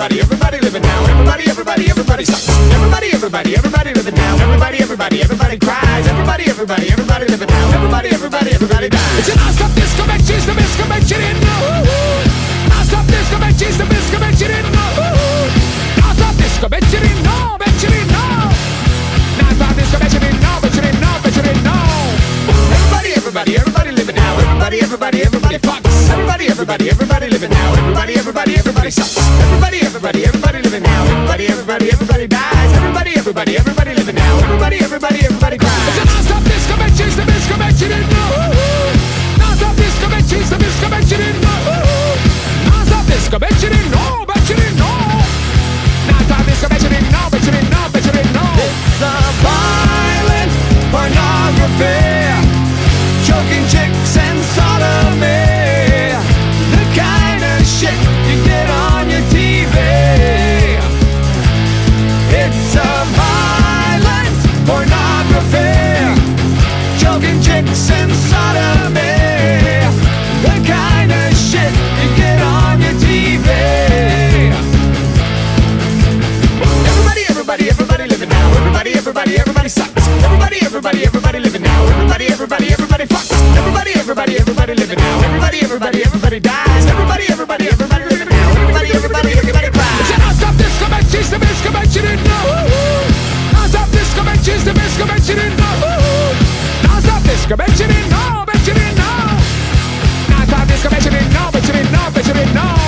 everybody living now. Everybody sucks. Everybody living now. Everybody cries. Everybody living now. Everybody dies. It's a non-stop disco, make cheese, the bisco, make you didn't know. Non-stop disco, make cheese, the bisco, make you didn't know. Non-stop disco, bet you didn't know, bet you didn't know. Non-stop disco, bet you didn't know, bet you didn't know, bet you didn't know. Everybody living now. Everybody fucks. Everybody living now. Everybody sucks. Everybody living now. Everybody dies. Everybody living now. Everybody cries. It's a non-stop disco, make cheese, the bisco, make you didn't know. Non-stop disco, make cheese, the bisco, make you didn't know. Non-stop disco, bet you didn't know, bet you didn't know. Non-stop disco, bet you didn't know, bet you didn't know, bet you didn't know. It's a violent pornography, choking chicks and sodomy, the kind of shit you get on your TV. It's a violent pornography, choking chicks and sodomy, the kind of shit you get on your TV. Everybody living now. Everybody sucks. Everybody living now. Everybody fucks. Everybody living now. Everybody dies. Everybody living now. Everybody cries. It's a non-stop disco, make cheese, the bisco, make you didn't know. Non-stop disco, make cheese, the bisco, make you didn't know. Non-stop disco, make you didn't know, bet you didn't know. Non-stop disco, make you didn't know, bet you didn't know, bet you didn't know.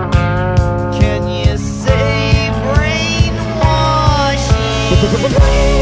Can you say brainwashing?